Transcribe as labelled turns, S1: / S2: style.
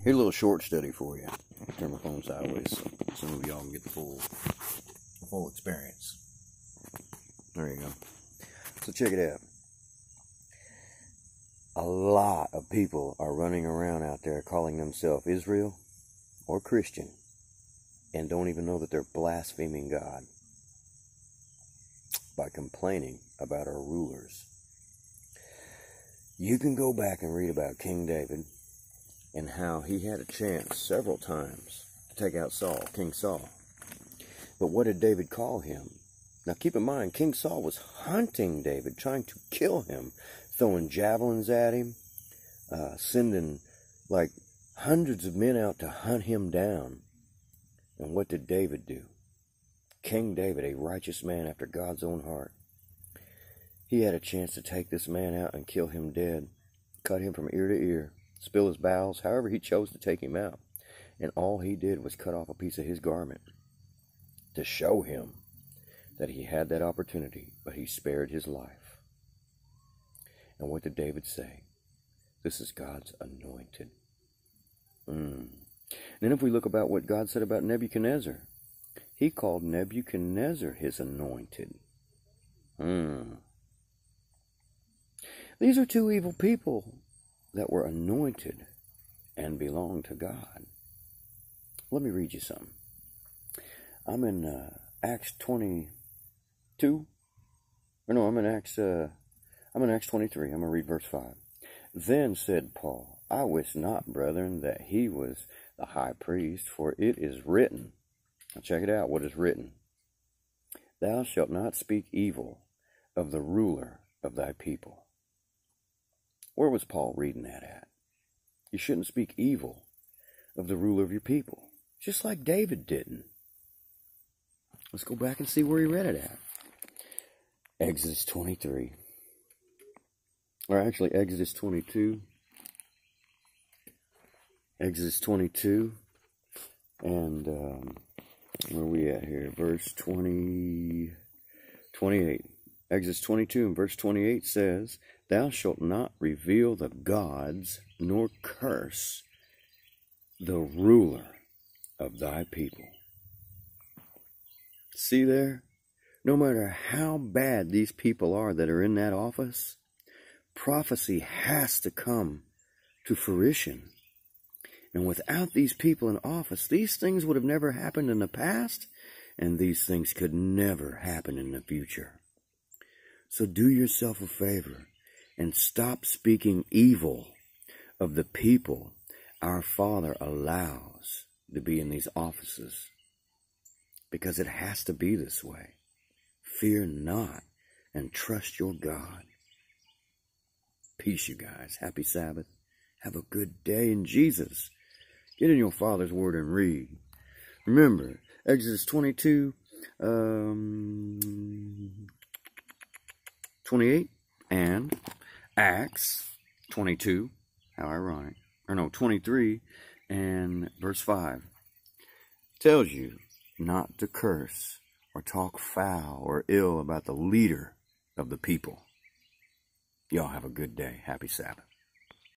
S1: Here's a little short study for you. Turn my phone sideways so some of y'all can get the full experience. There you go. So check it out. A lot of people are running around out there calling themselves Israel or Christian and don't even know that they're blaspheming God by complaining about our rulers. You can go back and read about King David and how he had a chance several times to take out King Saul. But what did David call him? Now keep in mind, King Saul was hunting David, trying to kill him, throwing javelins at him, sending like hundreds of men out to hunt him down. And what did David do? King David, a righteous man after God's own heart. He had a chance to take this man out and kill him dead, cut him from ear to ear, spill his bowels, however he chose to take him out. And all he did was cut off a piece of his garment to show him that he had that opportunity, but he spared his life. And what did David say? This is God's anointed. Then if we look about what God said about Nebuchadnezzar, he called Nebuchadnezzar his anointed. These are two evil people that were anointed and belonged to God. Let me read you something. I'm in Acts 22. Or no, I'm in Acts 23. I'm going to read verse 5. Then said Paul, I wist not, brethren, that he was the high priest, for it is written. Now check it out, what is written. Thou shalt not speak evil of the ruler of thy people. Where was Paul reading that at? You shouldn't speak evil of the ruler of your people, just like David didn't. Let's go back and see where he read it at. Exodus 23. Or actually, Exodus 22. Exodus 22. And where are we at here? Verse 28. Exodus 22 and verse 28 says, Thou shalt not reveal the gods, nor curse the ruler of thy people. See there? No matter how bad these people are that are in that office, prophecy has to come to fruition. And without these people in office, these things would have never happened in the past, and these things could never happen in the future. So do yourself a favor and stop speaking evil of the people our Father allows to be in these offices, because it has to be this way. Fear not and trust your God. Peace, you guys. Happy Sabbath. Have a good day in Jesus. Get in your Father's Word and read. Remember, Exodus 22, 28, and Acts 22, how ironic, 23, and verse 5, tells you not to curse or talk foul or ill about the leader of the people. Y'all have a good day. Happy Sabbath.